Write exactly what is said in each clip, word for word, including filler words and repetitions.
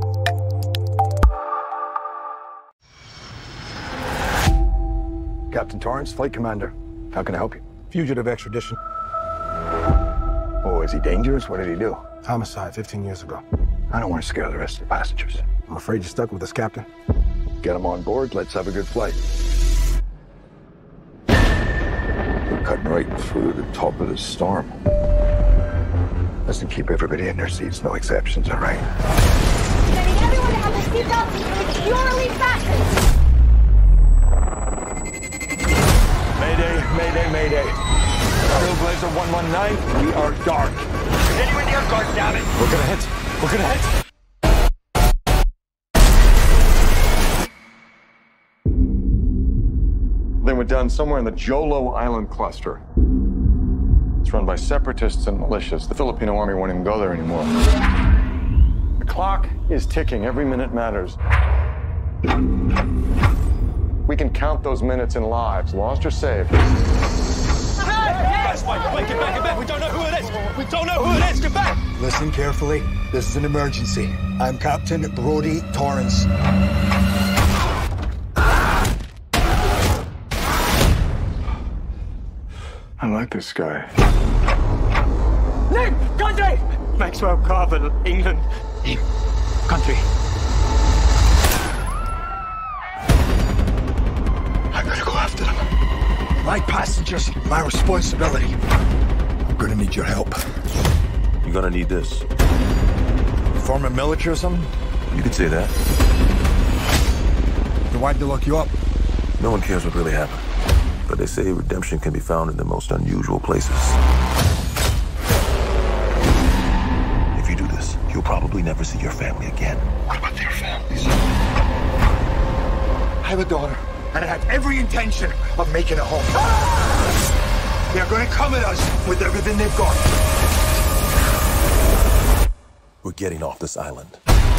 Captain Torrance, flight commander. How can I help you? Fugitive extradition. Oh, is he dangerous? What did he do? Homicide fifteen years ago. I don't want to scare the rest of the passengers. I'm afraid you're stuck with us, Captain. Get him on board. Let's have a good flight. We're cutting right through the top of the storm. Listen, keep everybody in their seats. No exceptions, all right? Getting everyone to have their seatbelts securely fastened. Mayday, mayday, mayday. Trailblazer one one nine, we are dark. Continuing the air guard, damn it. We're gonna hit. We're gonna hit. They were done somewhere in the Jolo Island cluster. It's run by separatists and militias. The Filipino army won't even go there anymore. The clock is ticking. Every minute matters. We can count those minutes in lives, lost or saved. Guys, wait, wait, get back, get back. We don't know who it is. We don't know who it is. Get back. Listen carefully. This is an emergency. I'm Captain Brody Torrance. I like this guy. Nick, country! Maxwell Carver, England. Country. I'm gonna go after them. My passengers, my responsibility. I'm gonna need your help. You're gonna need this. Former military or something? You could say that. Then why'd they lock you up? No one cares what really happened. But they say redemption can be found in the most unusual places. If you do this, you'll probably never see your family again. What about their families? I have a daughter, and I have every intention of making a home. Ah! They're gonna come at us with everything they've got. We're getting off this island.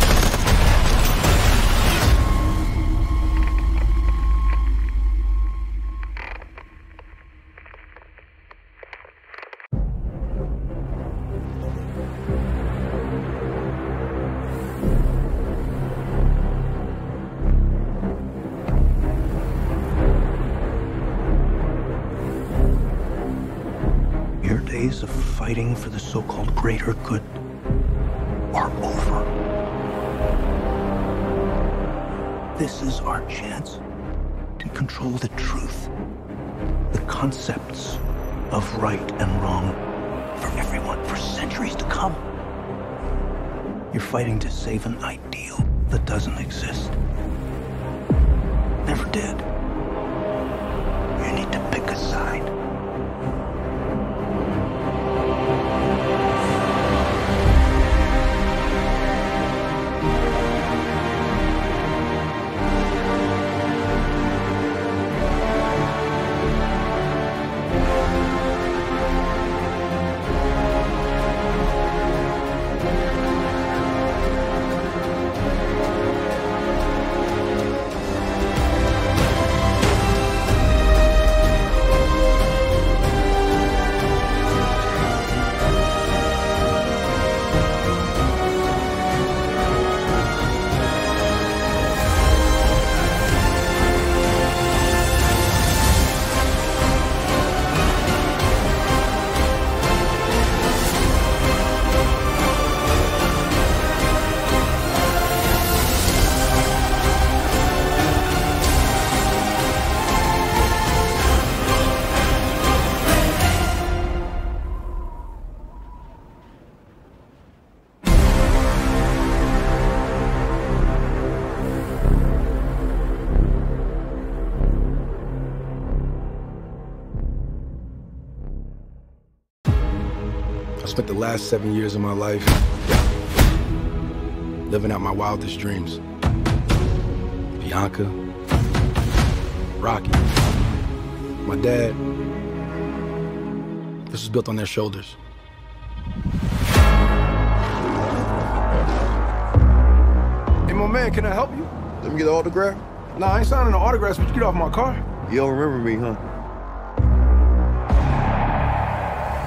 Your days of fighting for the so-called greater good are over. This is our chance to control the truth, the concepts of right and wrong for everyone for centuries to come. You're fighting to save an ideal that doesn't exist. Never did. You need to pick a side. I spent the last seven years of my life living out my wildest dreams. Bianca, Rocky, my dad. This was built on their shoulders. Hey, my man, can I help you? Let me get an autograph. Nah, I ain't signing no autographs, but you get off my car. You don't remember me, huh?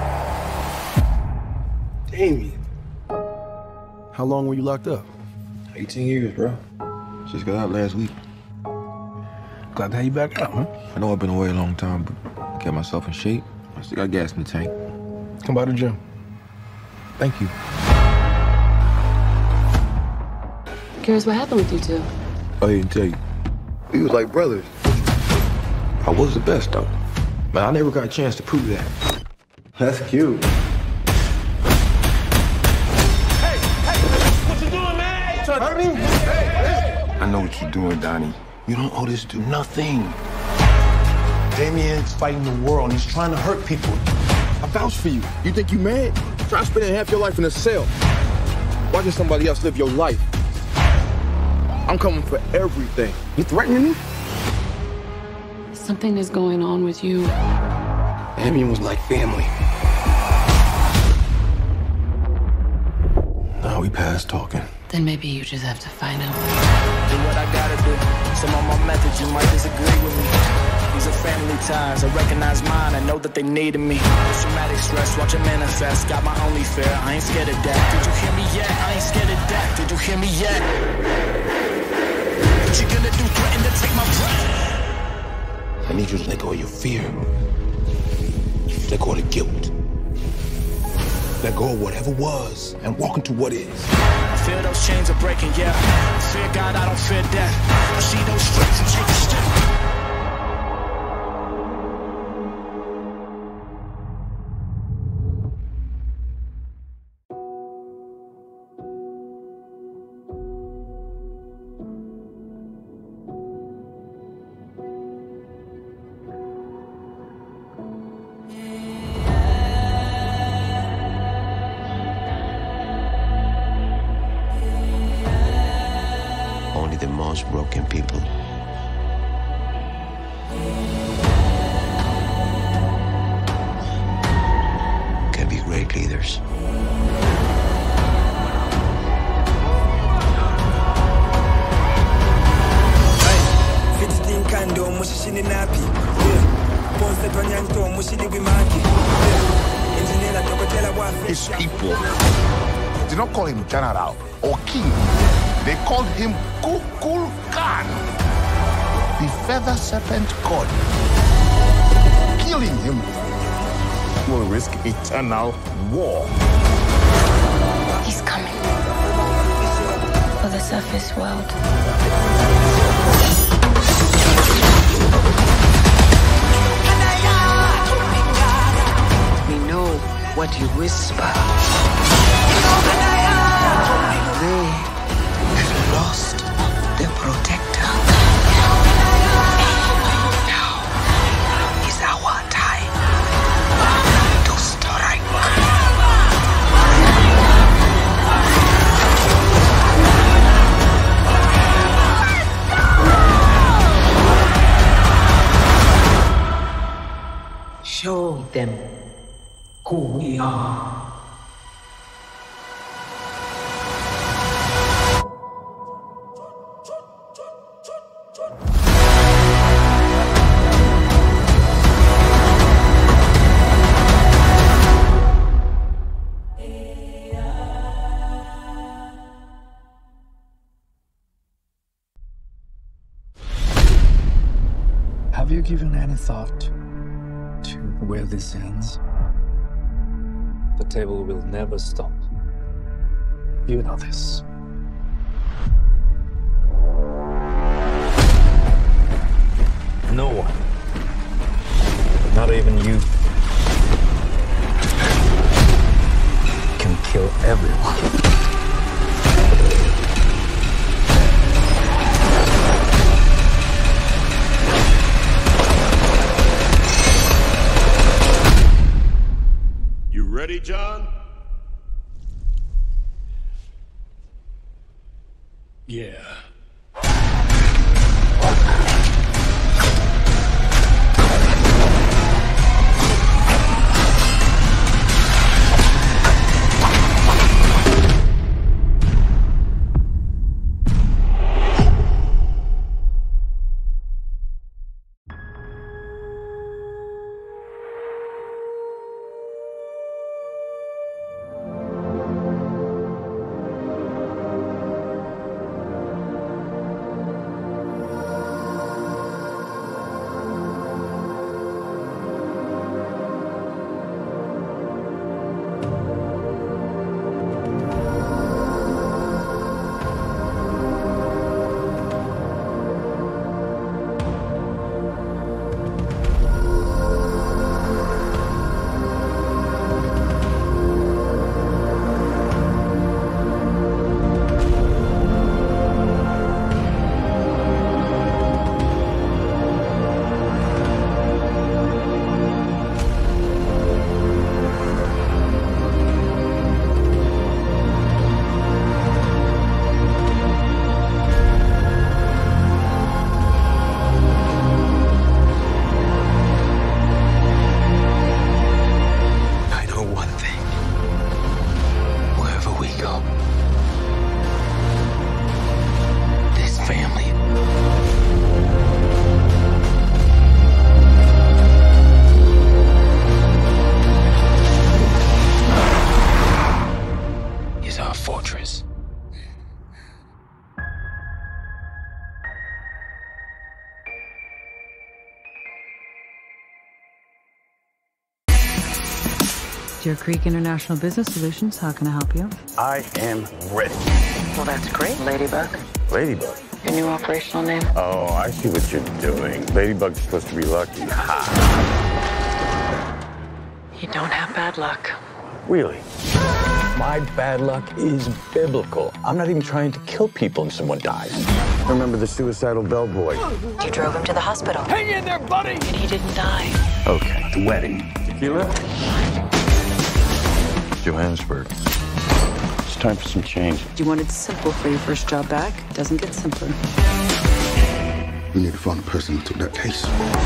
Damien. How long were you locked up? eighteen years, bro. Just got out last week. Glad to have you back out, man. I know I've been away a long time, but I kept myself in shape. I still got gas in the tank. Come by the gym. Thank you. Curious what happened with you two? I didn't tell you. We was like brothers. I was the best, though. But I never got a chance to prove that. That's cute. Hey, hey, what you doing, man? You trying to hurt me? Hey, hey. I know what you're doing, Donnie. You don't owe this to nothing. Damien's fighting the world, and he's trying to hurt people. I vouch for you. You think you mad? Try spending half your life in a cell. Watching somebody else live your life. I'm coming for everything. You threatening me? Something is going on with you. Damien was like family. Now we past talking. Then maybe you just have to find out. Do what I gotta do. Some of my methods you might disagree with me. These are family ties. I recognize mine. I know that they needed me. Traumatic stress, watch it manifest. Got my only fear. I ain't scared of that. Did you hear me yet? I ain't scared of that. Did you hear me yet? What you gonna do? Threaten to take my breath? I need you to let go of your fear. Let go of the guilt. Let go of whatever was and walk into what is. I feel those chains are breaking, yeah. I fear God, I don't fear death. I see those stripes and take a step. Only the most broken people can be great leaders. His people did not call him general or king. They called him Kukulkan, the feather serpent god. Killing him will risk eternal war. He's coming for the surface world. We know what you whisper. They have lost their protector. Now is our time to strike. Show them who we are. Have you given any thought to where this ends? The table will never stop. You know this. No one, not even you, can kill everyone. Ready, John? Yeah. Deer Creek International Business Solutions. How can I help you? I am ready. Well, that's great, Ladybug. Ladybug. Your new operational name? Oh, I see what you're doing. Ladybug's supposed to be lucky. Ha! You don't have bad luck. Really? My bad luck is biblical. I'm not even trying to kill people and someone dies. Remember the suicidal bellboy? You drove him to the hospital. Hang in there, buddy! And he didn't die. Okay, the wedding. Tequila? Johannesburg. It's time for some change. You wanted simple for your first job back. It doesn't get simpler. We need to find the person who took that case.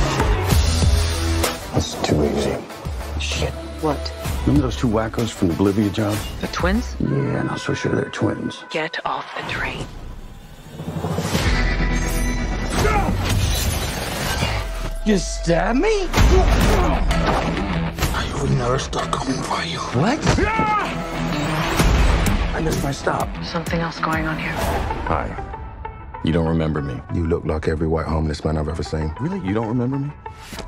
That's too easy. Shit. What? Remember those two wackos from the Bolivia job? The twins? Yeah, not so sure they're twins. Get off the train. You stab me? I will never stop coming for you. What? I missed my stop. Something else going on here. Hi. You don't remember me? You look like every white homeless man I've ever seen. Really? You don't remember me?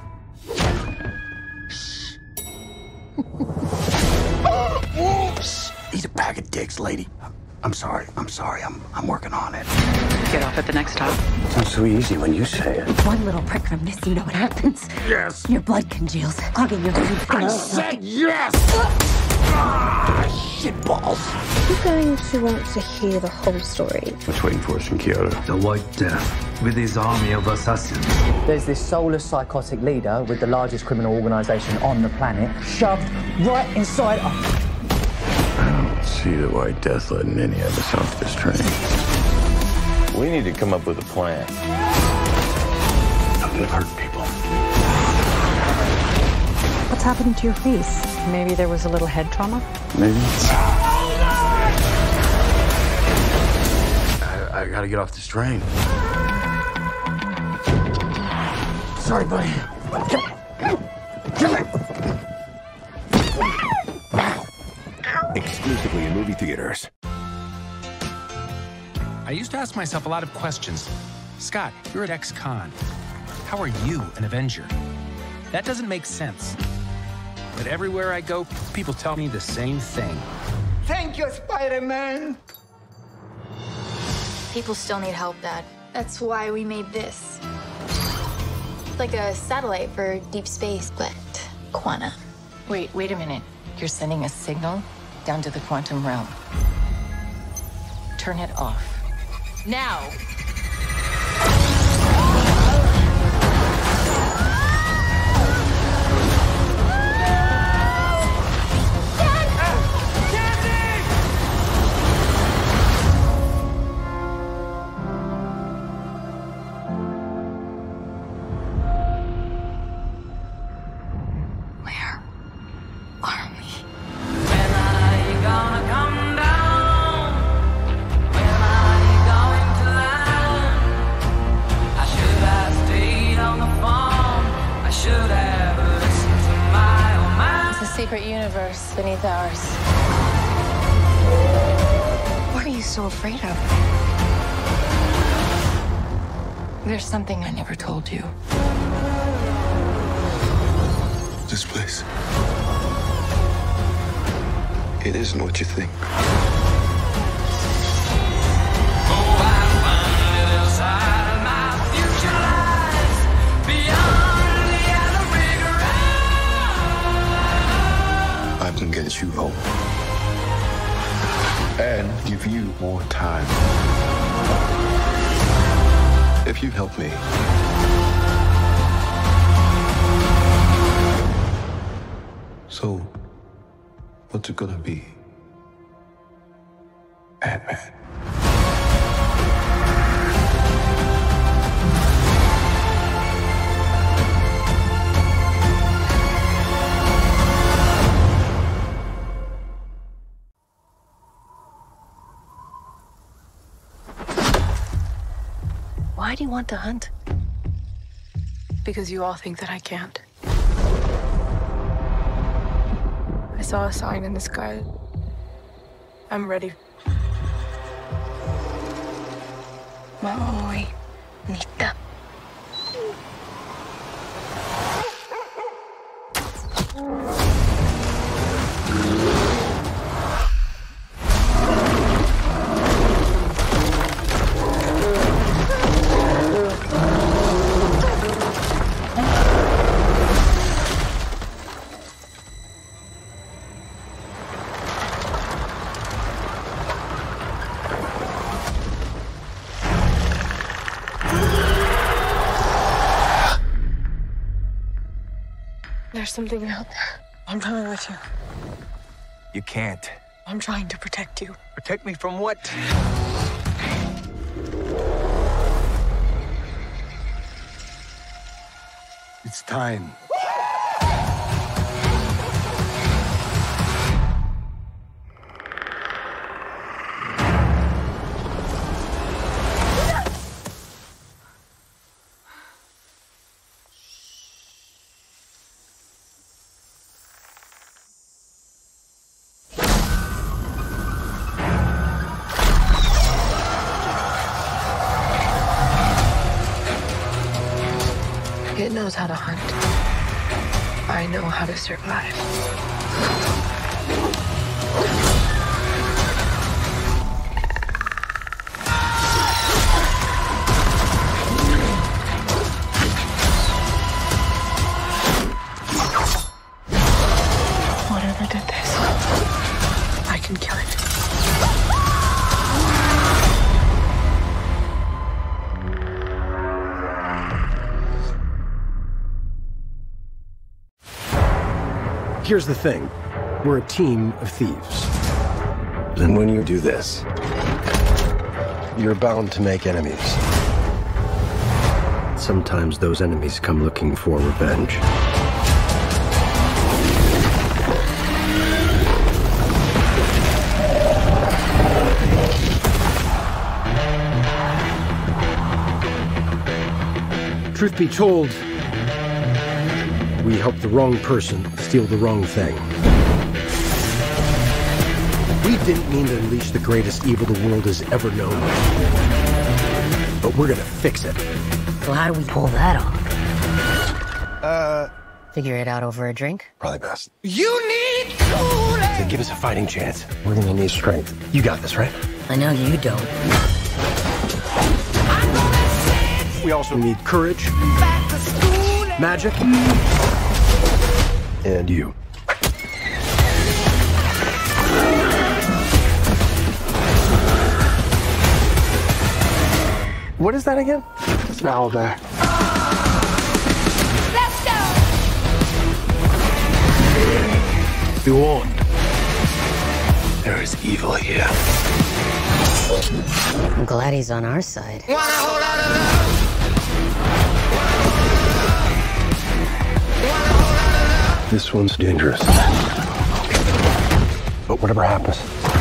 Eat a bag of dicks, lady. I'm sorry. I'm sorry. I'm I'm working on it. Get off at the next stop. Sounds so easy when you say it. One little prick from this, you know what happens? Yes. Your blood congeals, clogging your veins. I said yes! Ah, shit balls. I'm going to want to hear the whole story. What's waiting for us in Kyoto? The White Death, with his army of assassins. There's this soulless psychotic leader with the largest criminal organization on the planet, shoved right inside us. I don't see the White Death letting any of us off this train. We need to come up with a plan. Not to hurt people. What's happening to your face? Maybe there was a little head trauma? Maybe. I, I gotta get off this train. Sorry, buddy. Exclusively in movie theaters. I used to ask myself a lot of questions. Scott, you're at ex-con. How are you an Avenger? That doesn't make sense. But everywhere I go, people tell me the same thing. Thank you, Spider-Man! People still need help, Dad. That's why we made this. Like a satellite for deep space, but quantum. Wait, wait a minute. You're sending a signal down to the quantum realm. Turn it off. Now! Secret universe beneath ours. What are you so afraid of? There's something I never told you. This place. It isn't what you think. I can get you home. And give you more time. If you help me. So, what's it gonna be? Ant-Man. Why do you want to hunt? Because you all think that I can't. I saw a sign in the sky. I'm ready. Maui, Nita. There's something out there. I'm coming with you. You can't. I'm trying to protect you. Protect me from what? It's time. It knows how to hunt. I know how to survive. Whatever did this, I can kill it. Here's the thing. We're a team of thieves. And when you do this, you're bound to make enemies. Sometimes those enemies come looking for revenge. Truth be told, we helped the wrong person steal the wrong thing. We didn't mean to unleash the greatest evil the world has ever known. But we're gonna fix it. So how do we pull that off? Uh... Figure it out over a drink? Probably best. You need Kool-Aid! To give us a fighting chance, we're gonna need strength. You got this, right? I know you don't. We also need courage, magic, and you. What is that again? It's an owlbear. Let's go! Be warned. There is evil here. I'm glad he's on our side. This one's dangerous. But whatever happens,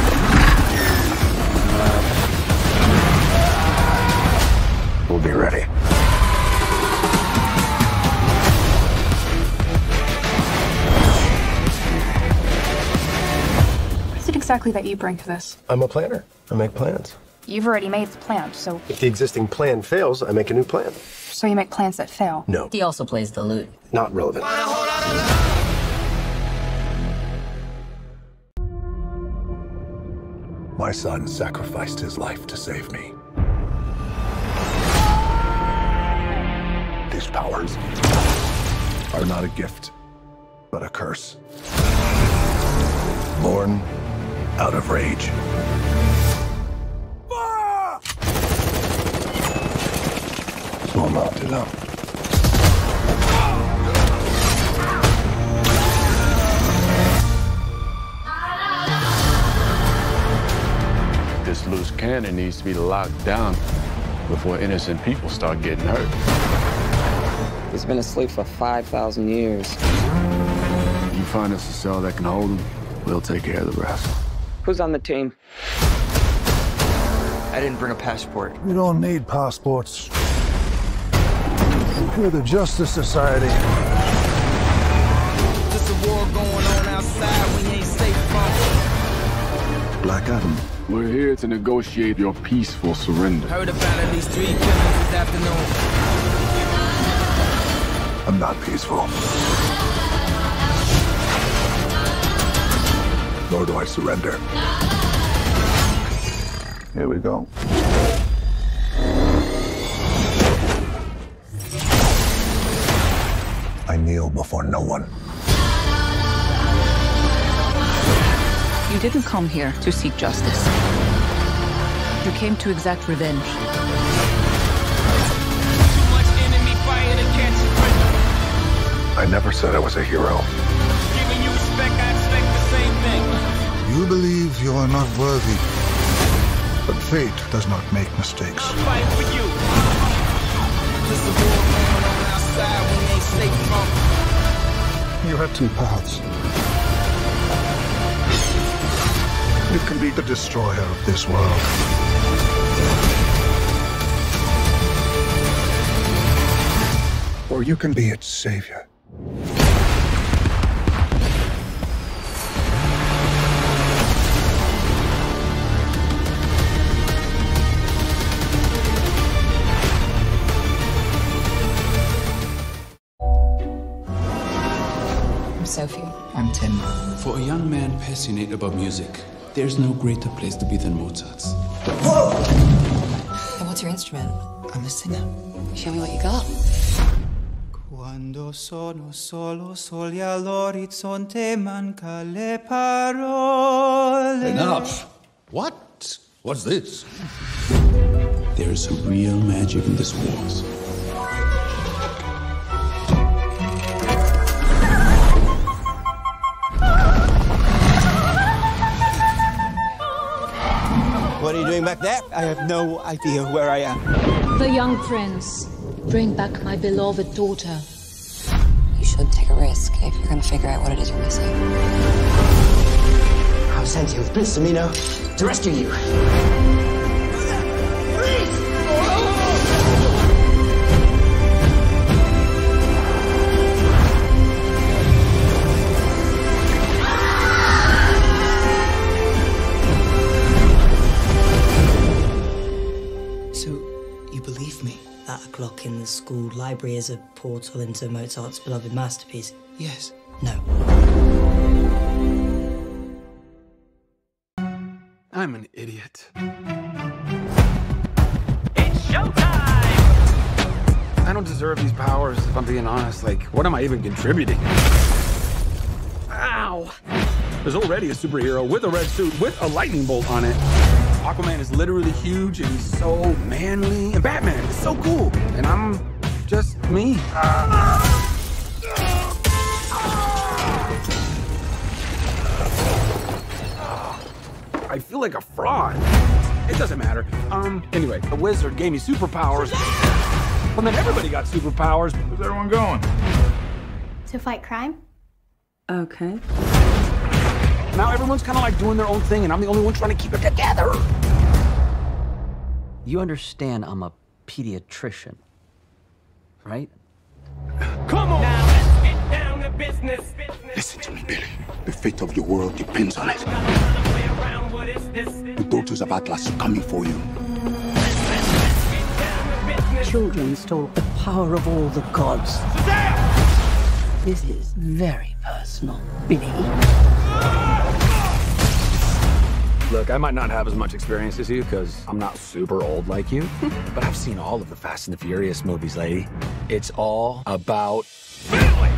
we'll be ready. What is it exactly that you bring to this? I'm a planner. I make plans. You've already made the plan, so... If the existing plan fails, I make a new plan. So you make plans that fail? No. He also plays the lute. Not relevant. My son sacrificed his life to save me. These powers are not a gift, but a curse. Born out of rage. So not to them. This loose cannon needs to be locked down before innocent people start getting hurt. He's been asleep for five thousand years. You find us a cell that can hold him, we'll take care of the rest. Who's on the team? I didn't bring a passport. We don't need passports. We're the Justice Society. There's a war going on outside we ain't safe from. Black Adam, we're here to negotiate your peaceful surrender. Heard about at least three killings this afternoon. I'm not peaceful. Nor do I surrender. Here we go. I kneel before no one. You didn't come here to seek justice. You came to exact revenge. I never said I was a hero. Giving you respect, I expect the same thing. You believe you are not worthy, but fate does not make mistakes. I'm fighting for you. This is war going on outside when they say from. You have two paths. You can be the destroyer of this world. Or you can be its savior. I'm Sophie. I'm Tim. For a young man passionate about music, there's no greater place to be than Mozart's. Whoa! And what's your instrument? I'm a singer. Show me what you got. Quando sono solo soli all'orizzonte manca le parole. Enough! What? What's this? There's a real magic in this waltz. What are you doing back there? I have no idea where I am. The young prince. Bring back my beloved daughter. You should take a risk if you're gonna figure out what it is you're missing. I was sent here with Prince Domino to rescue you. So, you believe me? That a clock in the school library is a portal into Mozart's beloved masterpiece? Yes. No. I'm an idiot. It's showtime! I don't deserve these powers, if I'm being honest. Like, what am I even contributing? Ow! There's already a superhero with a red suit with a lightning bolt on it. Aquaman is literally huge and he's so manly. And Batman is so cool. And I'm just me. I feel like a fraud. It doesn't matter. Um, anyway, the wizard gave me superpowers. Well, then everybody got superpowers. Where's everyone going? To fight crime? Okay. Now everyone's kind of like doing their own thing, and I'm the only one trying to keep it together. You understand I'm a pediatrician, right? Come on! Now let's get down to business. Listen to me, Billy. The fate of your world depends on it. The daughters of Atlas are coming for you. Children stole the power of all the gods. This is very personal, Billy. Look, I might not have as much experience as you, because I'm not super old like you, but I've seen all of the Fast and the Furious movies, lady. It's all about family!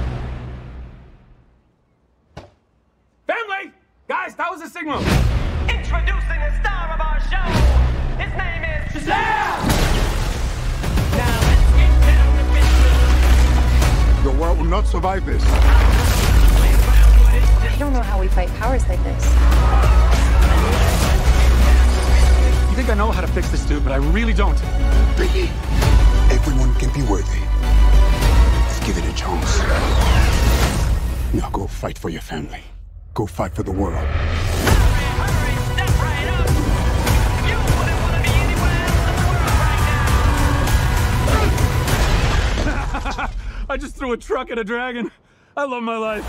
Family! Guys, that was a signal! Introducing the star of our show! His name is Shazam! Now let's get down to business. Your world will not survive this. I don't know how we fight powers like this. You think I know how to fix this dude, but I really don't. Billy, everyone can be worthy. Let's give it a chance. Now go fight for your family. Go fight for the world. I just threw a truck at a dragon. I love my life.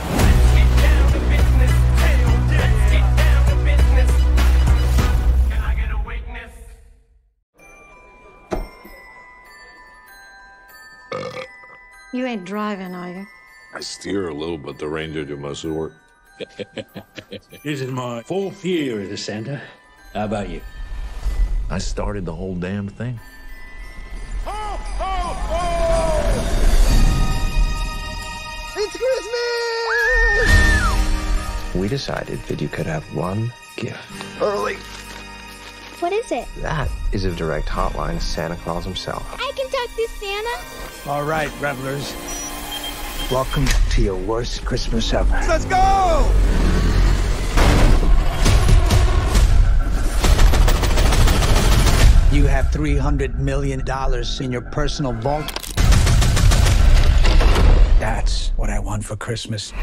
You ain't driving, are you? I steer a little, but the ranger do most of the work. This is my fourth year as a Santa. How about you? I started the whole damn thing. It's Christmas! We decided that you could have one gift. Early. What is it? That is a direct hotline to Santa Claus himself. I can talk to Santa. All right, revelers. Welcome to your worst Christmas ever. Let's go! You have three hundred million dollars in your personal vault. That's what I want for Christmas.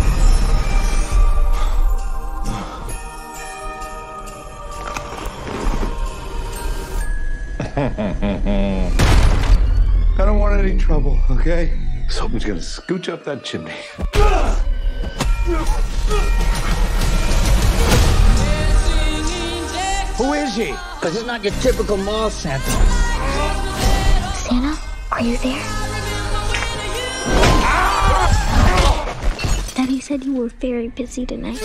I don't want any trouble, okay? Someone's gonna scooch up that chimney. Who is he? Because he's not your typical mall Santa. Santa, are you there? Daddy said you were very busy tonight.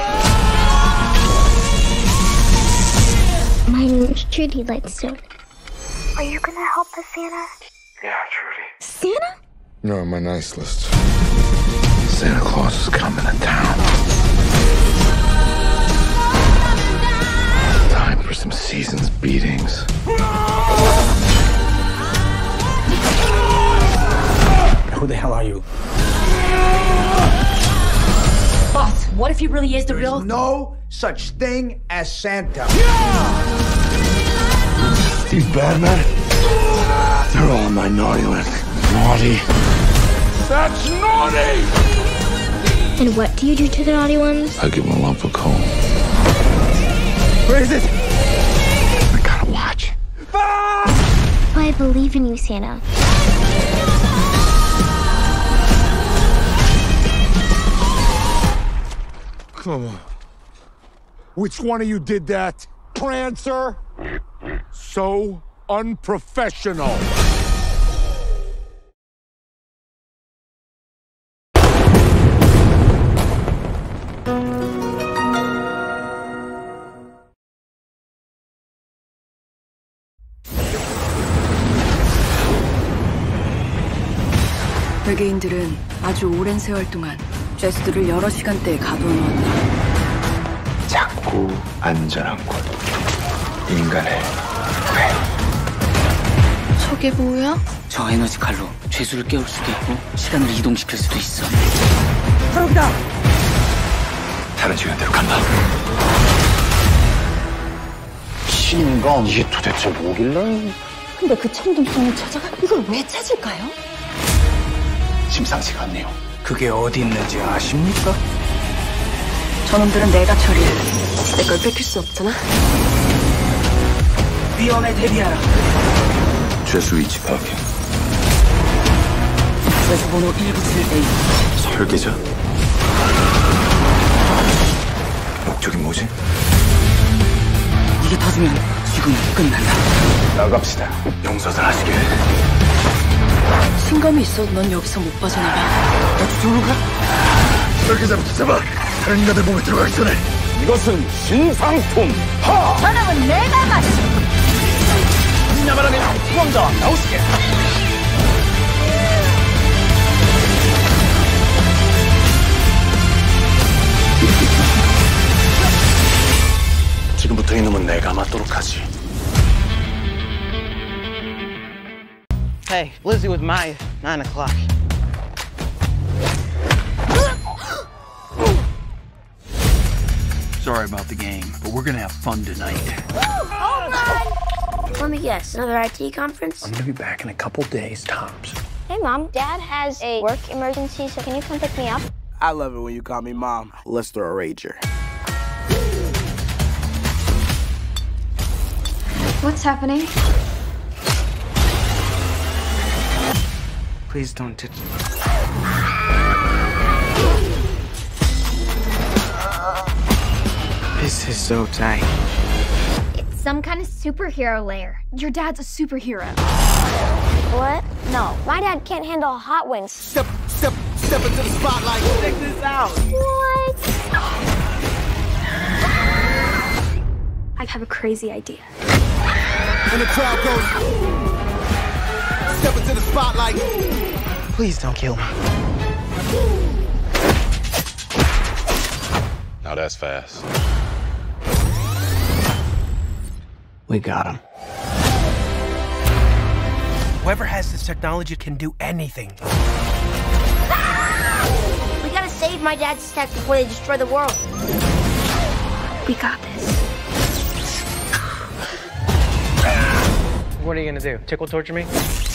My name's Trudy Lightstone. Are you gonna help us, Santa? Yeah, Trudy. Santa? You're on my nice list. Santa Claus is coming to town. Time for some season's beatings. Who the hell are you? Boss, what if he really is the There's real? no such thing as Santa. These bad men, they're all on my naughty list. Naughty. That's naughty! And what do you do to the naughty ones? I give them a lump of coal. Where is it? I gotta watch. I believe in you, Santa. Come on. Which one of you did that? Prancer? So unprofessional. 외계인들은 아주 오랜 세월 동안 제스트를 여러 시간대에 가둬놓았다. 작고 안전한 곳. 인간의 배. 저게 뭐야? 저 에너지 칼로 죄수를 깨울 수도 있고 시간을 이동시킬 수도 있어. 저기다! 다른 시간대로 간다. 신검. 이게 도대체 뭐길래? 근데 그 청동성을 찾아가 이걸 왜 찾을까요? 심상치가 않네요. 그게 어디 있는지 아십니까? 저놈들은 내가 처리해. 내 걸 뺏길 수 없잖아. 위험에 대비하라. 죄수 위치 파악해. 죄수 번호 일구칠 에이. 설계자? 목적이 뭐지? 이게 터지면 지금 끝난다. 나갑시다. 용서들 하시게. 신검이 있어도 넌 여기서 못 빠져나가. 나도 저로 가. 설계자부터 잡아. 다른 인간들 몸에 들어가기 전에. 이것은 신상품. 하! 저녁은 내가 마시. 나바라님 후원자 나오시게. 지금부터 이놈은 내가 맞도록 하지. Hey, Lizzie with Maya, nine o'clock. Sorry about the game, but we're gonna have fun tonight. Let me guess, another I T conference? I'm gonna be back in a couple days, tops. Hey, Mom. Dad has a work emergency, so can you come pick me up? I love it when you call me Mom. Let's throw a rager. What's happening? Please don't touch me. This is so tight. It's some kind of superhero lair. Your dad's a superhero. What? No, my dad can't handle hot wings. Step, step, step into the spotlight. Check this out. What? I have a crazy idea. When the crowd goes, step into the spotlight. Please don't kill me. Now that's fast. We got him. Whoever has this technology can do anything. Ah! save my dad's tech before they destroy the world. We got this. What are you gonna do? Tickle torture me?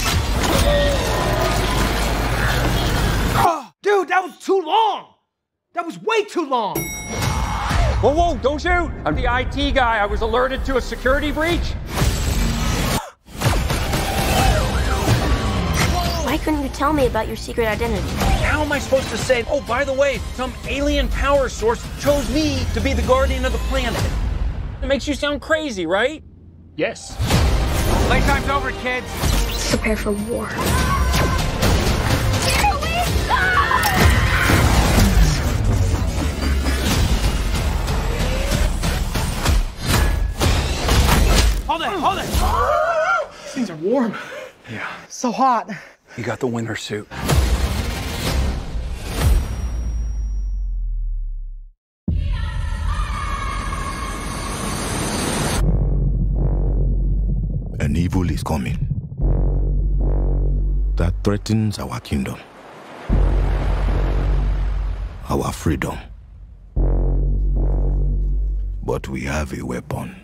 Oh, dude, that was too long! That was way too long! Whoa, whoa, don't shoot! I'm the I T guy. I was alerted to a security breach. Why couldn't you tell me about your secret identity? How am I supposed to say, oh, by the way, some alien power source chose me to be the guardian of the planet? It makes you sound crazy, right? Yes. Playtime's over, kids. Prepare for war. Hold it, hold it! These things are warm. Yeah. So hot. You got the winter suit. An evil is coming that threatens our kingdom, our freedom. But we have a weapon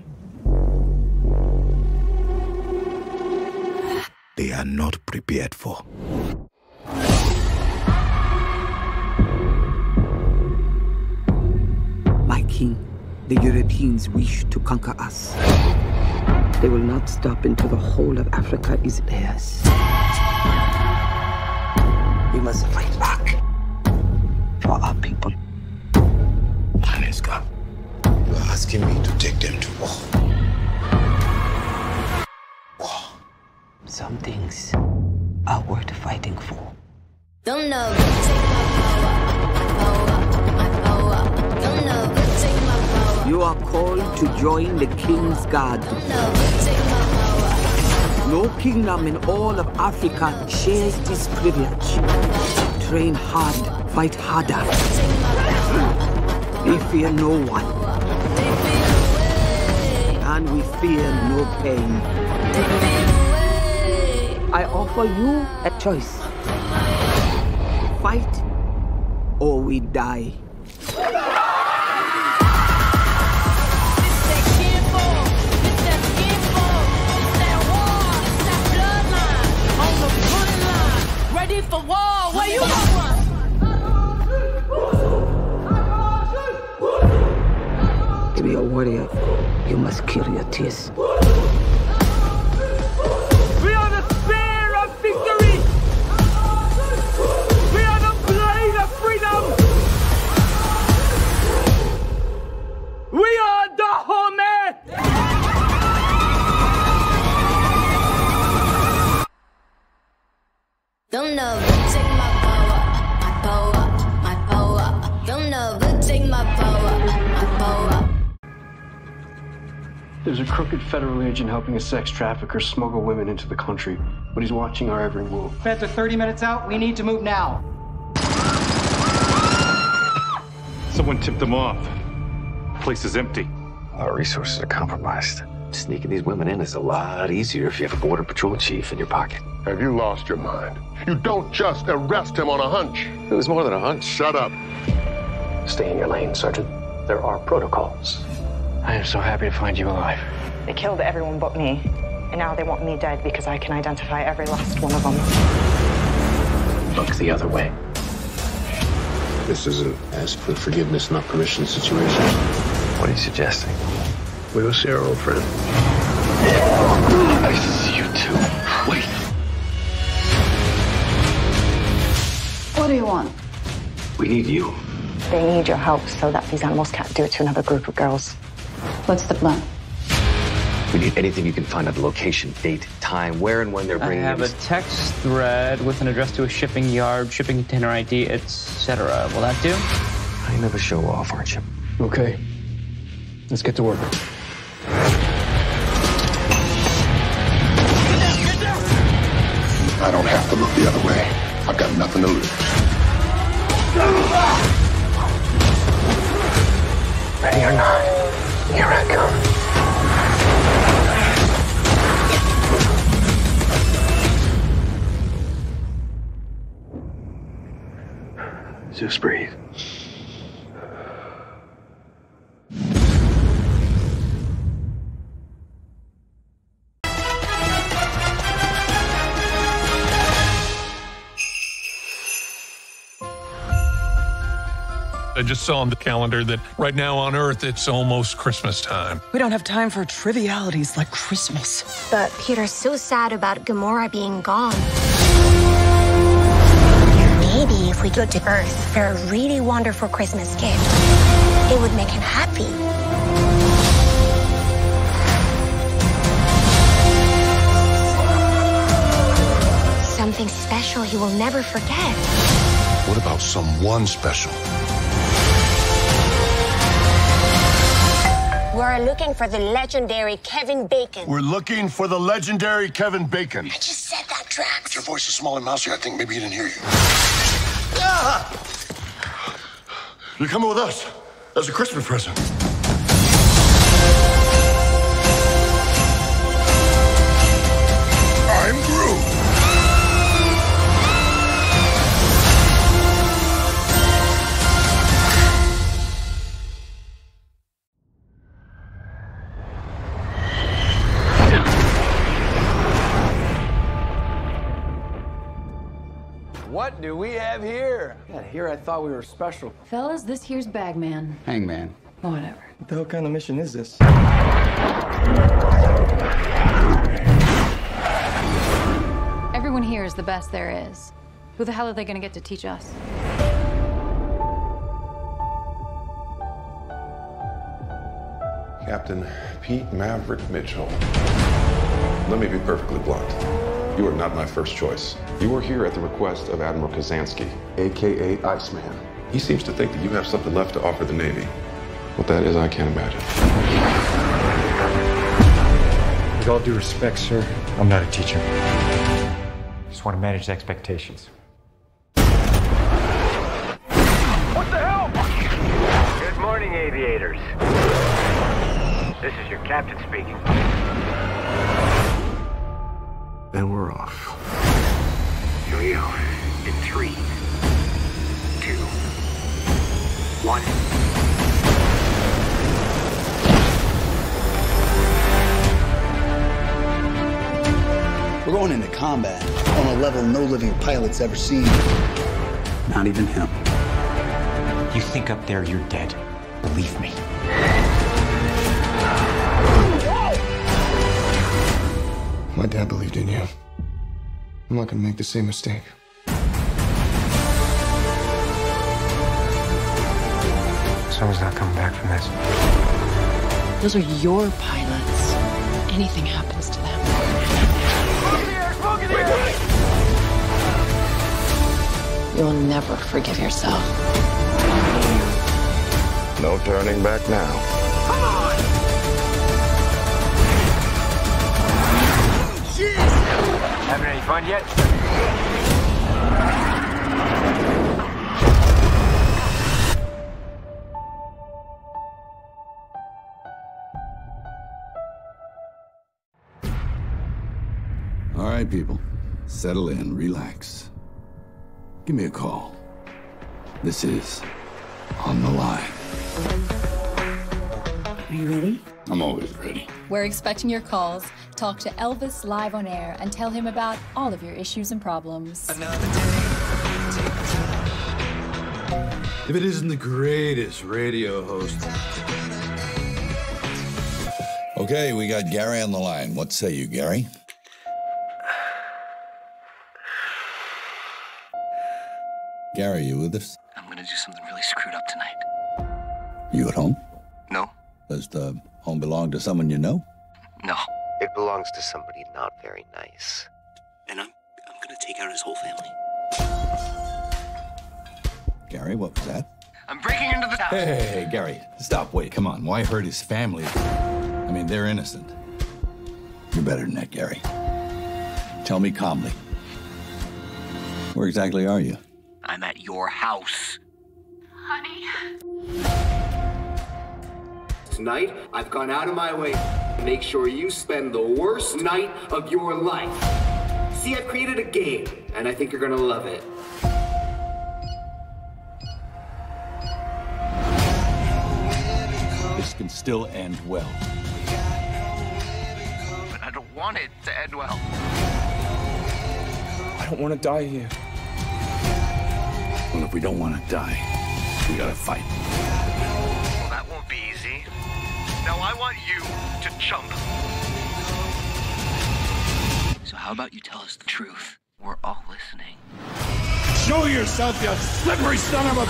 they are not prepared for. My king, the Europeans wish to conquer us. They will not stop until the whole of Africa is theirs. We must fight back for our people. Haneska, you are asking me to take them to war. War. Some things are worth fighting for. Don't know. Take my power, my power, my power. Don't know. Take my power. You are called to join the King's Guard. Don't know. Take my power. No kingdom in all of Africa shares this privilege. Train hard, fight harder. We fear no one. And we fear no pain. I offer you a choice. Fight or we die. Ready for war, where you going? To be a warrior, you must kill your tears. We are the spear of victory! We are the blade of freedom! We are the Home! Don't know, take my power, my power, my power. Don't know, take my power, my power. There's a crooked federal agent helping a sex trafficker smuggle women into the country, but he's watching our every move. Feds are thirty minutes out. We need to move now. Someone tipped them off. The place is empty. Our resources are compromised. Sneaking these women in is a lot easier if you have a border patrol chief in your pocket. Have you lost your mind? You don't just arrest him on a hunch. It was more than a hunch. Shut up. Stay in your lane, Sergeant. There are protocols. I am so happy to find you alive. They killed everyone but me, and now they want me dead because I can identify every last one of them. Look the other way. This is an ask for forgiveness, not permission situation. What are you suggesting? We will see our old friend. I see you too. Wait. What do you want? We need you. They need your help so that these animals can't do it to another group of girls. What's the plan? We need anything you can find on the location, date, time, where and when they're bringing I have in. a text thread with an address to a shipping yard, shipping container I D, et cetera. Will that do? I never show off, aren't you? Okay. Let's get to work. I don't have to look the other way. I've got nothing to lose. Ready or not, here I come. Just breathe. I just saw on the calendar that right now on Earth, it's almost Christmas time. We don't have time for trivialities like Christmas. But Peter's so sad about Gamora being gone. Maybe if we go to Earth for a really wonderful Christmas gift, it would make him happy. Something special he will never forget. What about someone special? We're looking for the legendary Kevin Bacon. We're looking for the legendary Kevin Bacon. I just said that, Drax. But your voice is small and mousy. I think maybe he didn't hear you. Ah! You're coming with us as a Christmas present. I'm Groot. What do we have here? Yeah, here I thought we were special. Fellas, this here's Bagman. Hangman. Whatever. What the hell kind of mission is this? Everyone here is the best there is. Who the hell are they gonna get to teach us? Captain Pete Maverick Mitchell. Let me be perfectly blunt. You are not my first choice. You are here at the request of Admiral Kazansky, A K A Iceman. He seems to think that you have something left to offer the Navy. What that is, I can't imagine. With all due respect, sir, I'm not a teacher. Just want to manage expectations. What the hell? Good morning, aviators. This is your captain speaking. And we're off. Here we go. In three, two, one. We're going into combat on a level no living pilot's ever seen. Not even him. You think up there you're dead. Believe me. My dad believed in you. I'm not gonna make the same mistake. Someone's not coming back from this. Those are your pilots. Anything happens to them. You will never forgive yourself. No turning back now. Having any fun yet? All right, people. Settle in, relax. Give me a call. This is On the Line. Are you ready? I'm always ready. We're expecting your calls. Talk to Elvis live on air and tell him about all of your issues and problems. If it isn't the greatest radio host. Okay, we got Gary on the line. What say you, Gary? Gary, you with us? I'm gonna do something really screwed up tonight. You at home? No. Does the home belong to someone you know? No. It belongs to somebody not very nice. And I'm I'm gonna take out his whole family. Gary, what was that? I'm breaking into the house. Hey, hey, hey, Gary, stop, wait, come on. Why hurt his family? I mean, they're innocent. You're better than that, Gary. Tell me calmly. Where exactly are you? I'm at your house. Honey. Tonight, I've gone out of my way to make sure you spend the worst night of your life. See, I've created a game, and I think you're gonna love it. this can still end well. But I don't want it to end well. I don't want to die here. Well, if we don't want to die, we gotta fight. Well, that won't be easy. Now I want you to jump. So how about you tell us the truth? We're all listening. Show yourself, you slippery son of a...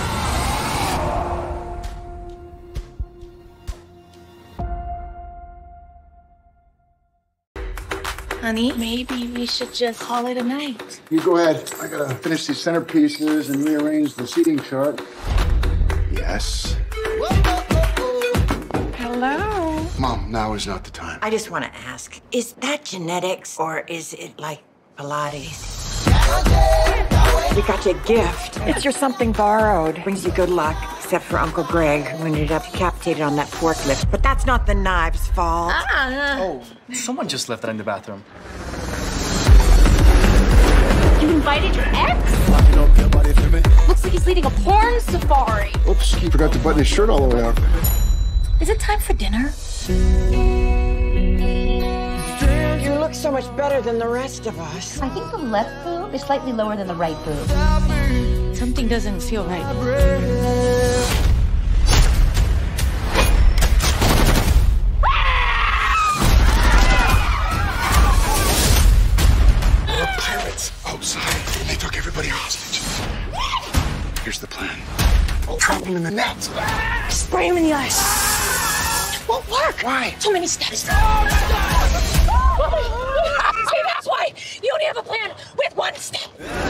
Honey, maybe we should just call it a night. You go ahead. I gotta finish these centerpieces and rearrange the seating chart. Yes. Hello. Mom, now is not the time. I just want to ask, is that genetics or is it like Pilates? We got you a gift. It's your something borrowed. Brings you good luck, except for Uncle Greg, who ended up decapitated on that forklift. But that's not the knives' fault. Ah. Oh, someone just left that in the bathroom. You invited your ex? Looks like he's leading a porn safari. Oops, he forgot to button his shirt all the way up. Is it time for dinner? You look so much better than the rest of us. I think the left boob is slightly lower than the right boob. Something doesn't feel right. There are pirates outside, and they took everybody hostage. Here's the plan. I'll trap them in the nets. Spray him in the eyes. It won't work. Why? Too many steps. See, that's why you only have a plan with one step.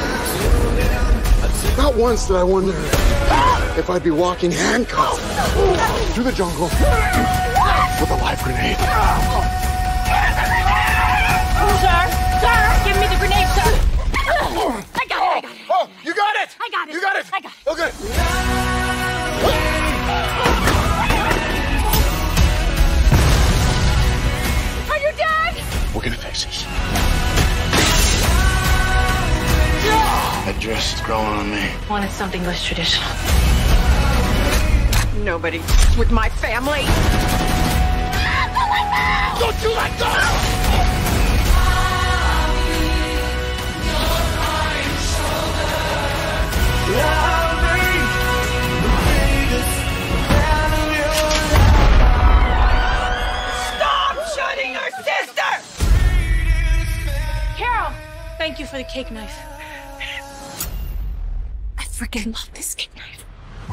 Not once did I wonder if I'd be walking handcuffed through the jungle with a live grenade. Sir, sir, give me the grenade, sir. I got it, I got it. Oh, you got it! I got it. You got it! I got it. Okay. Are you dead? We're gonna fix this. That dress is growing on me. Wanted something less traditional. Nobody with my family. Don't you let go! Stop shooting your sister! Carol, thank you for the cake knife. I freaking love this cake knife.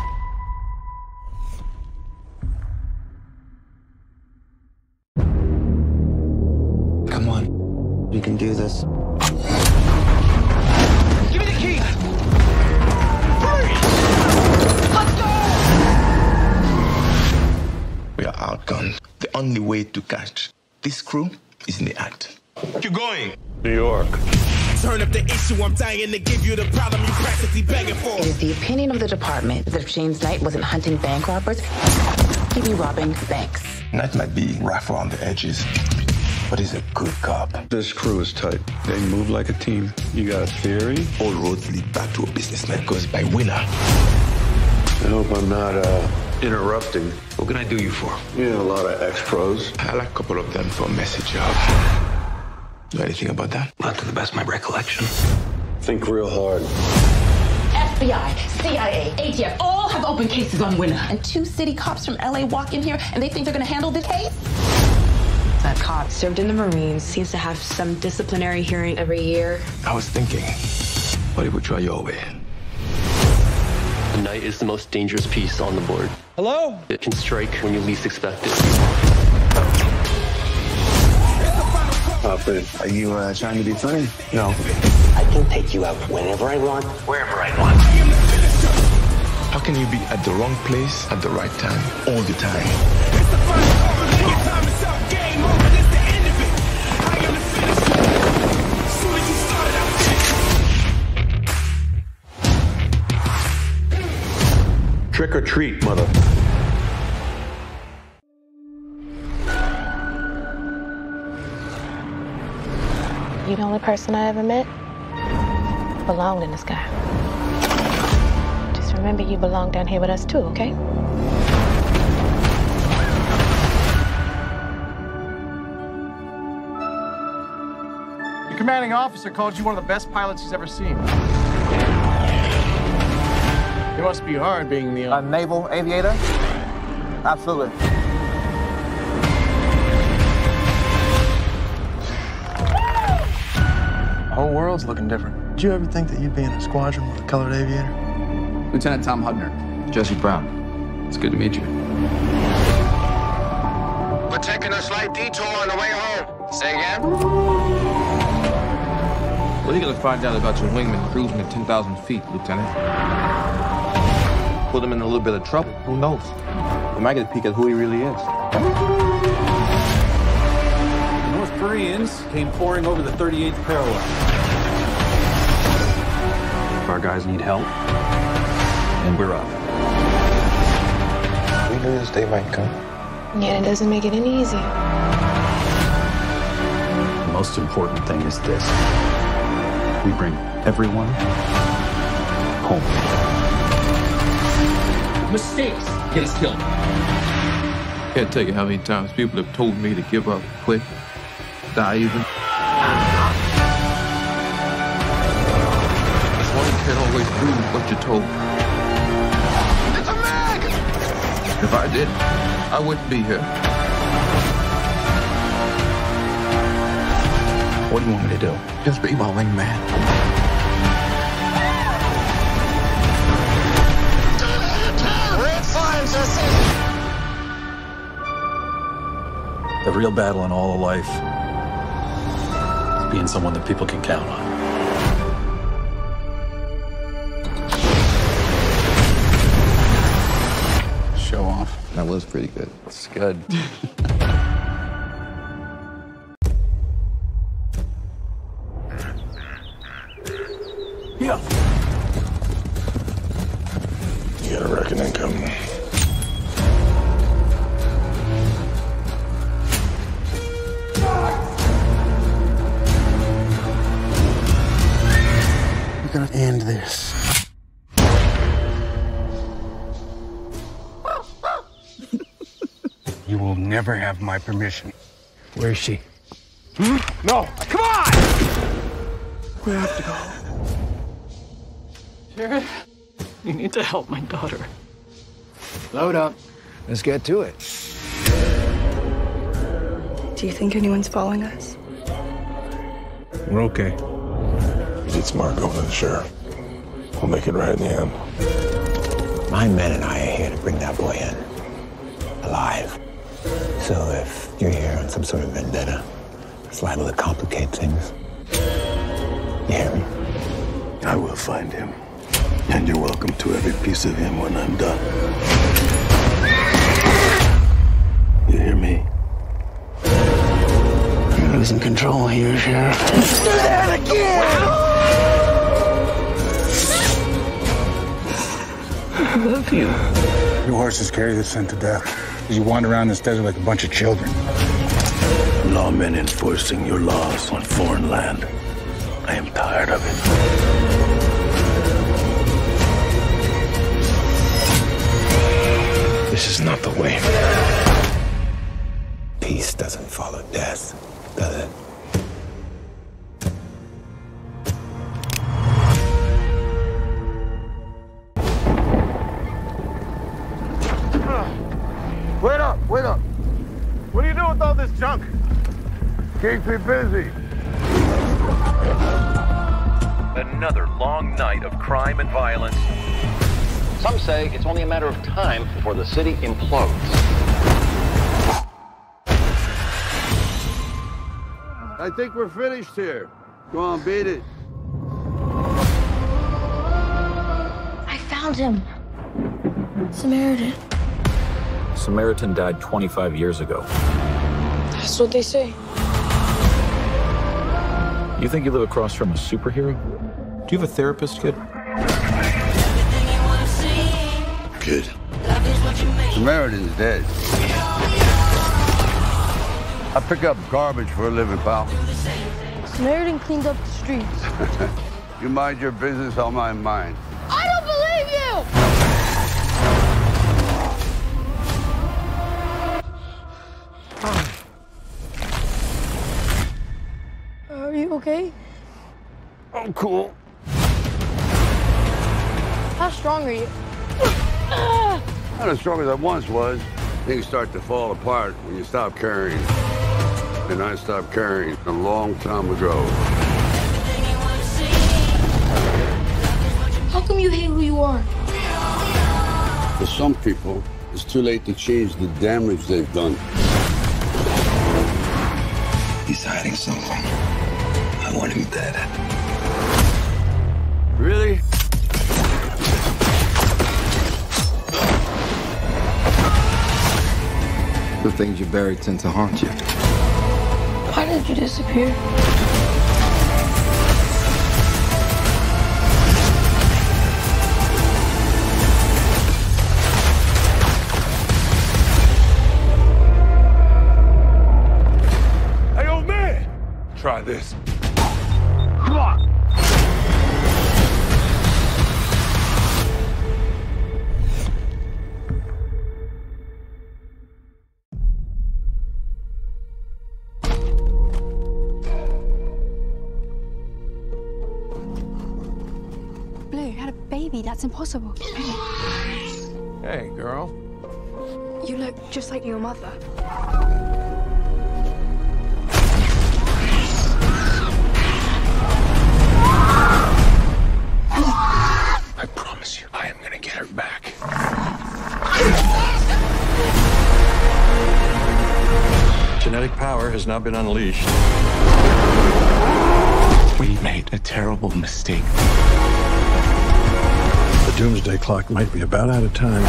Come on. You can do this. Give me the key! We are outgunned. The only way to catch this crew is in the act. You're going. New York. Turn up the issue, I'm dying to give you the problem you practically begging for. It is the opinion of the department that if James Knight wasn't hunting bank robbers, he'd be robbing banks. Knight might be rough around the edges, but he's a good cop. This crew is tight. They move like a team. You got a theory? All roads lead back to a businessman goes by winner. I hope I'm not, uh, interrupting. What can I do you for? You know, a lot of ex-pros. I like a couple of them for a message job. Know anything about that? Not to the best of my recollection. Think real hard. F B I, C I A, A T F, all have open cases on Winner. And two city cops from L A walk in here and they think they're gonna handle this case? That cop served in the Marines, seems to have some disciplinary hearing every year. I was thinking, what if we try your way? The Knight is the most dangerous piece on the board. Hello? It can strike when you least expect it. Hop in. Are you uh, trying to be funny? No. I can take you out whenever I want, wherever I want. How can you be at the wrong place at the right time all the time? Trick or treat, mother. You're the only person I ever met who belonged in the sky. Just remember you belong down here with us too, okay? commanding officer calls you one of the best pilots he's ever seen. It must be hard being the... A naval aviator? Absolutely. The whole world's looking different. Did you ever think that you'd be in a squadron with a colored aviator? Lieutenant Tom Hubner. Jesse Brown. It's good to meet you. We're taking a slight detour on the way home. Say again? What are you gonna find out about your wingman cruising at ten thousand feet, Lieutenant? Put him in a little bit of trouble. Who knows? We might get a peek at who he really is. The North Koreans came pouring over the thirty-eighth parallel. Our guys need help, and we're up. We knew this day might come. Yeah, it doesn't make it any easier. The most important thing is this. We bring everyone home. Mistakes get us killed. Can't tell you how many times people have told me to give up, quit, die even. That's why you can't always do what you're told. It's a mag! If I did, I wouldn't be here. What do you want me to do? Just be my wingman. The real battle in all of life is being someone that people can count on. Show off. That was pretty good. It's good. Yeah. You got a reckoning coming. We're gonna end this. You will never have my permission. Where is she? Hmm? No! Come on! We have to go. Sheriff, you need to help my daughter. Load up. Let's get to it. Do you think anyone's following us? We're okay. You did smart going to the sheriff. We'll make it right in the end. My men and I are here to bring that boy in. Alive. So if you're here on some sort of vendetta, it's liable to complicate things. You hear me? I will find him. And you're welcome to every piece of him when I'm done. You hear me? You're losing control here, Sheriff. Do that again! I love you. Your horses carry this son to death. You wander around this desert like a bunch of children. Lawmen enforcing your laws on foreign land. I am tired of it. This is not the way. Peace doesn't follow death, does it? Wait up, wait up. What do you do with all this junk? Keeps me busy. Another long night of crime and violence. Some say it's only a matter of time before the city implodes. I think we're finished here. Go on, beat it. I found him. Samaritan. Samaritan died twenty-five years ago. That's what they say. You think you live across from a superhero? Do you have a therapist, kid? Kid. Samaritan's dead. I pick up garbage for a living, pal. Samaritan cleans up the streets. You mind your business, I'll mind mine. I don't believe you! Are you okay? I'm cool. How strong are you? Not as strong as I once was. Things start to fall apart when you stop caring. And I stopped caring a long time ago. How come you hate who you are? For some people, it's too late to change the damage they've done. He's hiding something. I want him dead. Really? The things you buried tend to haunt you. Why did you disappear? Hey, old man! Try this. Come on! Blue, you had a baby. That's impossible. Hey, girl. You look just like your mother. I promise you, I am gonna get her back. Genetic power has now been unleashed. We made a terrible mistake. The doomsday clock might be about out of time.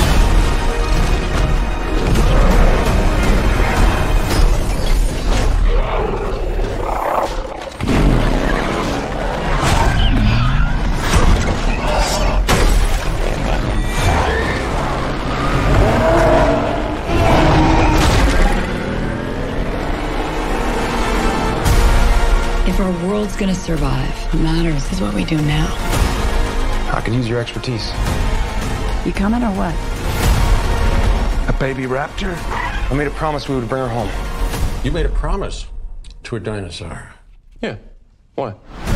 If our world's gonna survive, what matters is what we do now. I can use your expertise. You coming or what? A baby raptor? I made a promise we would bring her home. You made a promise to a dinosaur. Yeah. What?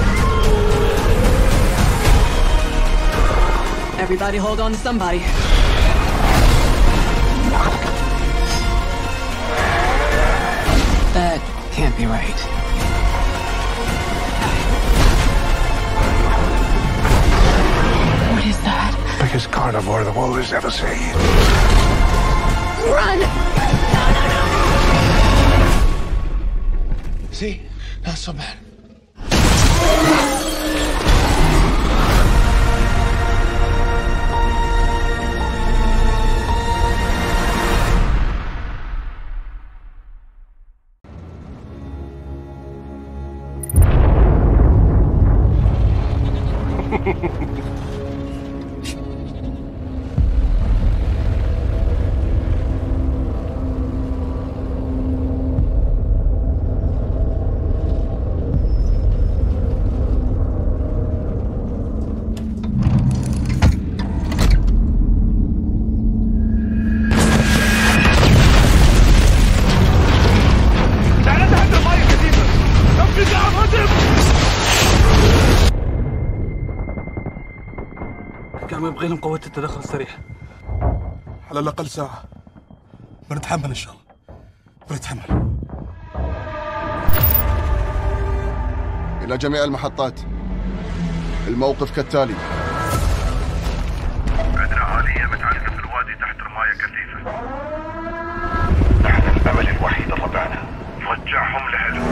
Everybody hold on to somebody. That can't be right. What is that? Biggest carnivore the world has ever seen. Run! See? Not so bad. كانوا يبغي لهم قوة التدخل السريع. على الأقل ساعة. بنتحمل إن شاء الله. بنتحمل. إلى جميع المحطات. الموقف كالتالي. عندنا آلية متعلقة في الوادي تحت رماية كثيفة. نحن الأمل الوحيد لربعنا. رجعهم لهجم.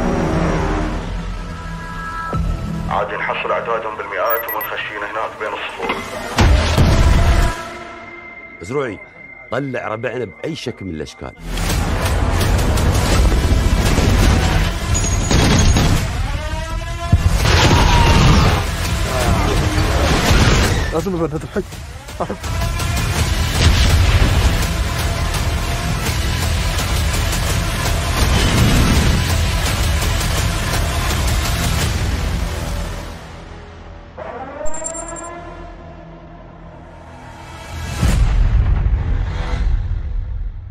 عاد نحصل أعدادهم بالمئات ومنخشين هناك بين الصفوف. زروعي طلع ربعنا بأي شكل من الأشكال. لازم نبدأ الحج.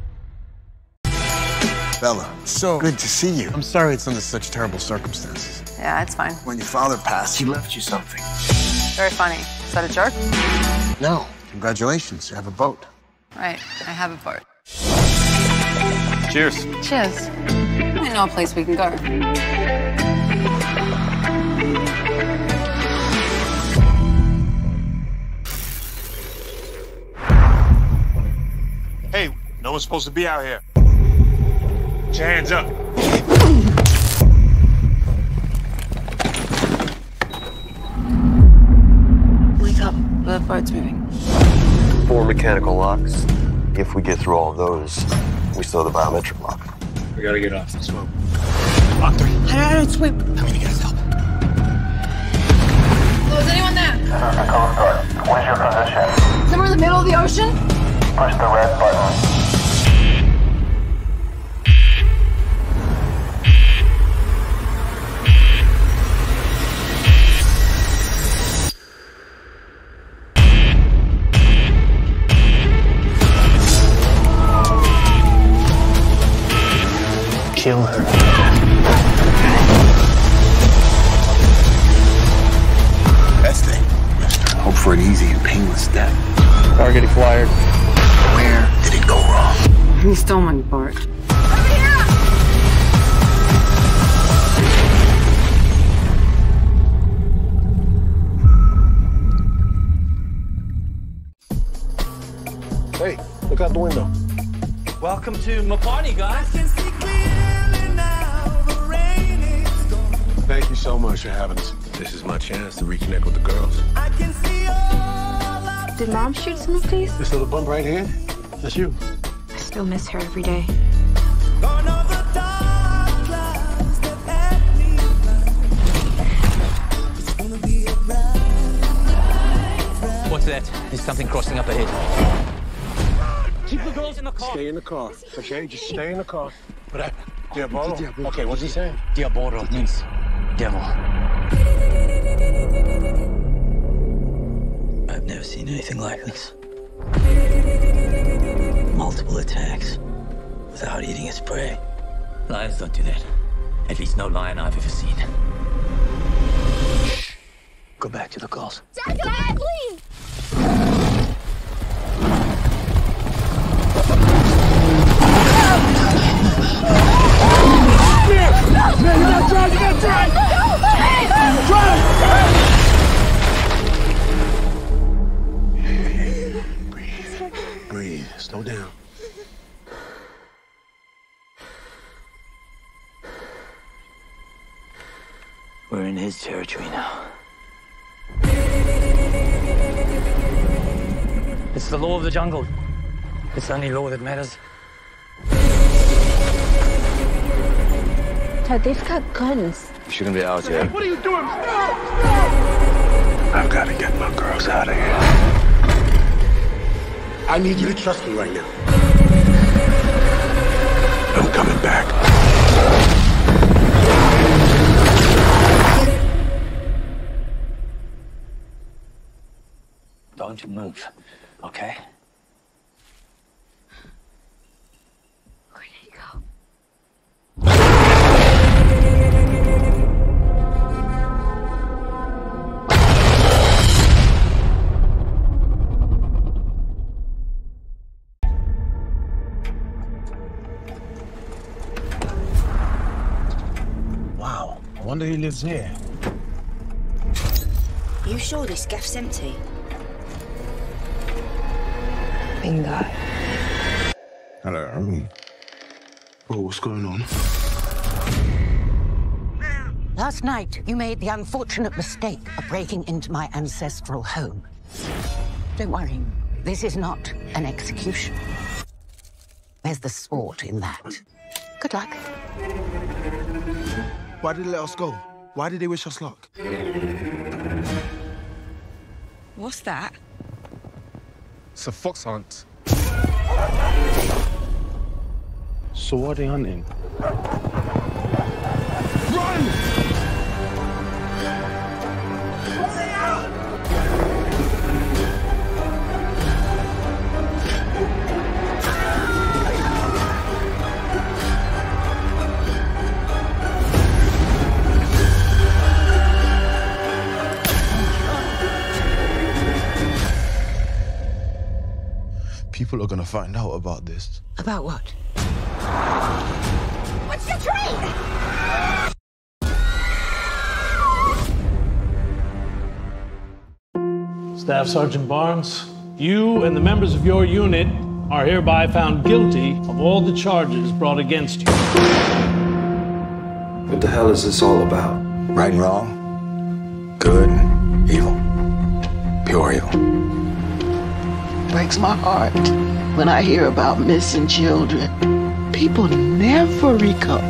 Bella, so good to see you. I'm sorry it's under such terrible circumstances. Yeah, it's fine. When your father passed, he left you something. Very funny. Is that a joke? No. Congratulations, you have a boat. Right, I have a boat. Cheers. Cheers. We know a place we can go. Hey, no one's supposed to be out here. Put your hands up. Wake up. The boat's moving. Four mechanical locks. If we get through all of those, we still have the biometric lock. We gotta get off this boat. Lock three. I don't swim. How many guys help? Hello, is anyone there? Coast Guard, where's your position? Somewhere in the middle of the ocean? Push the red button. Kill her. Este, hope for an easy and painless death. Target acquired. Where did it go wrong? He stole my boat. Hey, look out the window. Welcome to my party, guys. Thank you so much for having us. This is my chance to reconnect with the girls. Did Mom shoot some of these? This little bump right here, that's you. I still miss her every day. What's that? There's something crossing up ahead. Keep the girls in the car. Stay in the car, okay? Just stay in the car. What happened? Diabolo? Okay, what's he saying? Diabolo means devil. I've never seen anything like this. Multiple attacks without eating its prey. Lions don't do that. At least no lion I've ever seen. Shh. Go back to the calls. Dad, please! No, you gotta drive, you gotta drive! Drive! Breathe. Breathe. Slow down. We're in his territory now. It's the law of the jungle. It's the only law that matters. Dad, they've got guns. You shouldn't be out here. What are you doing? I've got to get my girls out of here. I need you to trust me right now. I'm coming back. Don't move, okay? Where did he go? Wow, I wonder who lives here. You sure this gaff's empty? Bingo. Hello. Oh, what's going on? Last night, you made the unfortunate mistake of breaking into my ancestral home. Don't worry, this is not an execution. There's the sport in that. Good luck. Why did they let us go? Why did they wish us luck? What's that? It's a fox hunt. So what are they hunting? Run! People are gonna find out about this. About what? What's your trade? Staff Sergeant Barnes, you and the members of your unit are hereby found guilty of all the charges brought against you. What the hell is this all about? Right and wrong, good and evil, pure evil. Breaks my heart when I hear about missing children. People never recover.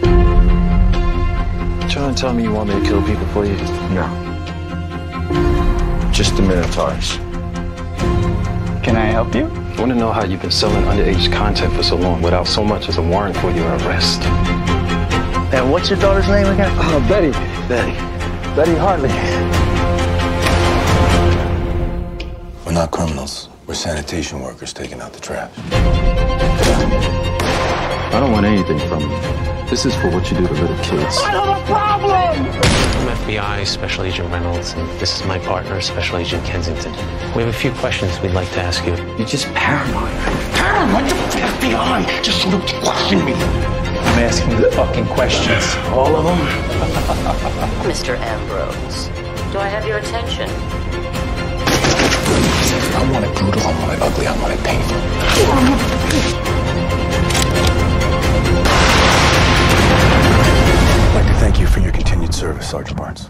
Trying to tell me you want me to kill people for you? No. Just the Minotaurs. Can I help you? I want to know how you've been selling underage content for so long without so much as a warrant for your arrest. And what's your daughter's name again? Oh, Betty. Betty. Betty Hartley. We're not criminals. We're sanitation workers taking out the trash. I don't want anything from you. This is for what you do to little kids. I have a problem! I'm F B I Special Agent Reynolds, and this is my partner, Special Agent Kensington. We have a few questions we'd like to ask you. You're just paranoid. Paranoid? The F B I just so don't question me. I'm asking you fucking questions. All of them? Mister Ambrose, do I have your attention? I want it brutal, I want it ugly, I want it painful. I'd like to thank you for your continued service, Sergeant Barnes.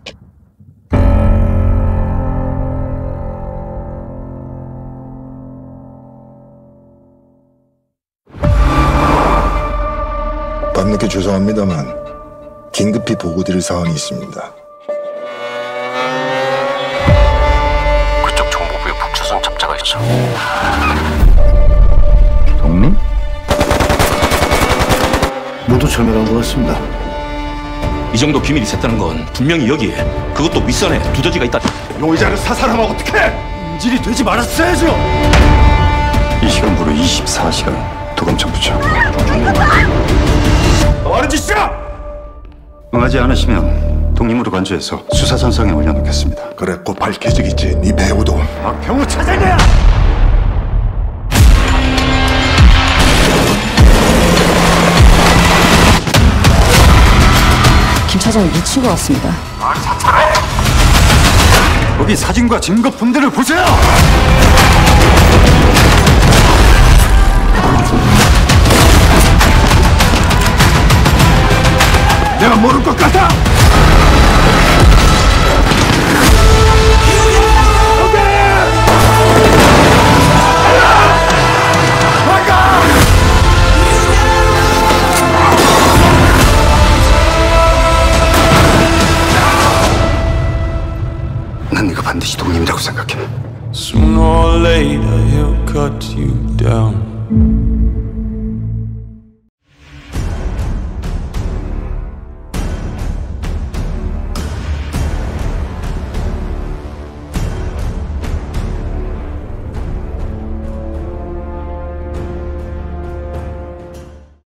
밤늦게 죄송합니다만 긴급히 보고드릴 사항이 있습니다. 그쪽 정보부에 북조선 잡자가 있어. 독립? 모두 절멸한 것 같습니다. 이 정도 비밀이 샜다는 건 분명히 여기에 그것도 윗선에 두더지가 있다. 용의자를 사살하면 어떡해? 인질이 되지 말았어야죠. 이 시간부로 이십사 시간 도감청 부처. 뭐 하는 짓이야? 응하지 않으시면 독립으로 간주해서 수사선상에 올려놓겠습니다. 그래, 곧 밝혀지겠지. 네 배우도. 박형우 차장이야! 김 차장이 미친 것 같습니다. 말 사찰해! 여기 사진과 증거품들을 보세요! 내가 모를 것 같아! 난 네가 반드시 독립이라고 생각해. Sooner or later he'll cut you down.